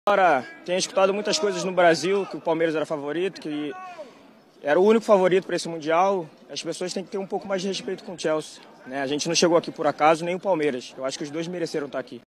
Agora, tenho escutado muitas coisas no Brasil, que o Palmeiras era favorito, que era o único favorito para esse Mundial. As pessoas têm que ter um pouco mais de respeito com o Chelsea, né? A gente não chegou aqui por acaso, nem o Palmeiras. Eu acho que os dois mereceram estar aqui.